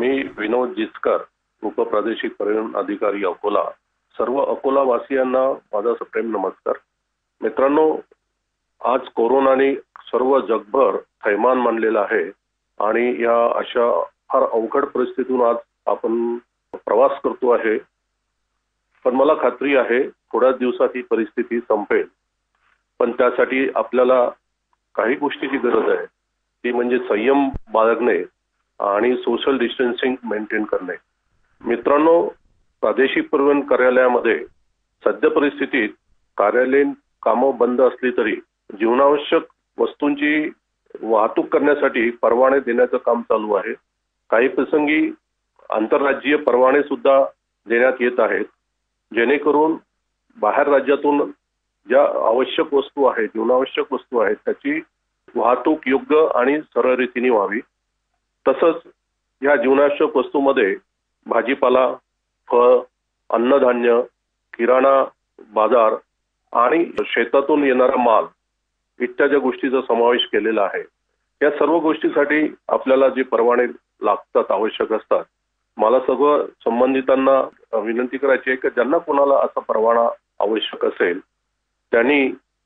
मी विनोद जिचकर, उपप्रादेशिक पर्यटन अधिकारी अकोला. सर्व अकोला वासियांना माझा सप्रेम नमस्कार. मित्रांनो, आज कोरोनाने सर्व जगभर थैमान मानलेलं आहे आणि या अशा फार अवघड परिस्थितीतून आज आपण प्रवास करतो आहे. पण मला खात्री आहे थोड्याच दिवसात ही परिस्थिती संपेल. पण त्यासाठी आपल्याला काही गोष्टीची गरज आहे, ती म्हणजे संयम बाळगणे आणि सोशल डिस्टन्सिंग मेंटेन करणे. मित्रांनो, प्रादेशिक परिवहन कार्यालयामध्ये सध्या परिस्थितीत कार्यालयीन कामं बंद असली तरी जीवनावश्यक वस्तूंची वाहतूक करण्यासाठी परवाने देण्याचं काम चालू आहे. काही प्रसंगी आंतरराज्यीय परवाने सुद्धा देण्यात येत आहेत, जेणेकरून बाहेर राज्यातून ज्या आवश्यक वस्तू आहेत, जीवनावश्यक वस्तू आहेत, त्याची वाहतूक योग्य आणि सरळ रीतीने व्हावी. तसंच या जीवनावश्यक वस्तूमध्ये भाजीपाला, फळ, अन्नधान्य, किराणा बाजार आणि शेतातून येणारा माल इत्यादी गोष्टीचा समावेश केलेला आहे. या सर्व गोष्टीसाठी आपल्याला जे परवाने लागतात, आवश्यक असतात, मला सगळं संबंधितांना विनंती करायची आहे की ज्यांना कोणाला असा परवाना आवश्यक असेल त्यांनी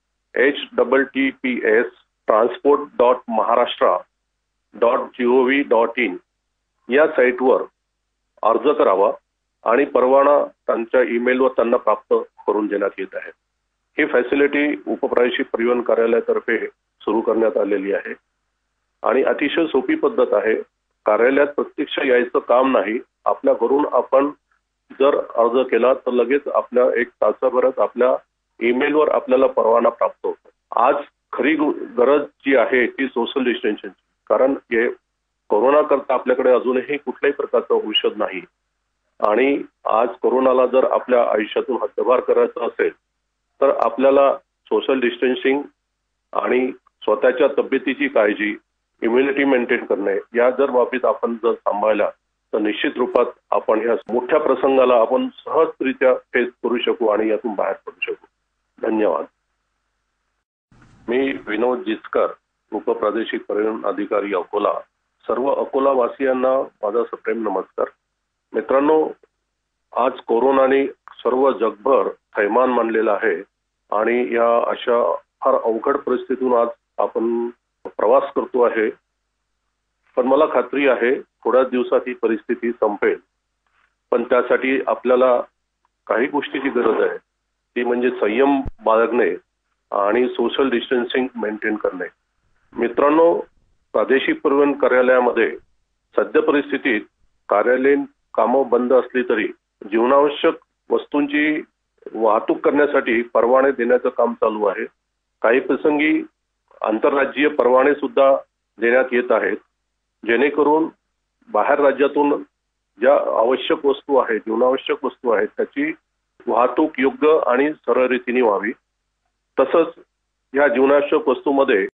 https://transport.maharashtra.gov.in या साईटवर अर्ज करावा आणि परवाना त्यांच्या ईमेलवर त्यांना प्राप्त करून देण्यात येत आहे. ही फॅसिलिटी उपप्रादेशिक परिवहन कार्यालयातर्फे सुरू करण्यात आलेली आहे आणि अतिशय सोपी पद्धत आहे. कार्यालयात प्रत्यक्ष यायचं काम नाही. आपल्या घरून आपण जर अर्ज केला तर लगेच आपल्या 1 तासाभरात आपल्या ईमेलवर आपल्याला परवाना प्राप्त होतो. आज खरी गरज जी आहे ती सोशल डिस्टन्सिंगची, कारण हे कोरोना करता आपल्याकडे अजूनही कुठल्याही प्रकारचं औषध नाही आणि आज कोरोनाला जर आपल्या आयुष्यातून हद्दपार करायचं असेल तर आपल्याला सोशल डिस्टन्सिंग आणि स्वतःच्या तब्येतीची काळजी, इम्युनिटी मेंटेन करणे या जर बाबतीत आपण जर सांभाळल्या तर निश्चित रूपात आपण या मोठ्या प्रसंगाला आपण सहजरित्या फेस करू शकू आणि यातून बाहेर पडू शकू. धन्यवाद. मी विनोद जिचकर, उपप्रादेशिक पर्यटन अधिकारी अकोला. सर्व अकोला वासियांना माझा सप्रेम नमस्कार. मित्रांनो, आज कोरोनाने सर्व जगभर थैमान मानलेलं आहे आणि या अशा फार अवघड परिस्थितीतून आज आपण प्रवास करतो आहे. पण मला खात्री आहे थोड्याच दिवसात ही परिस्थिती संपेल. पण त्यासाठी आपल्याला काही गोष्टीची गरज आहे, ती म्हणजे संयम बाळगणे आणि सोशल डिस्टन्सिंग मेंटेन करणे. मित्रांनो, प्रादेशिक परिवहन कार्यालयामध्ये सध्या परिस्थितीत कार्यालयीन कामं बंद असली तरी जीवनावश्यक वस्तूंची वाहतूक करण्यासाठी परवाने देण्याचं काम चालू आहे. काही प्रसंगी आंतरराज्यीय परवाने सुद्धा देण्यात येत आहेत, जेणेकरून बाहेर राज्यातून ज्या आवश्यक वस्तू आहेत, जीवनावश्यक वस्तू आहेत, त्याची वाहतूक योग्य आणि सरळ रीतीने व्हावी. तसंच या जीवनावश्यक वस्तूमध्ये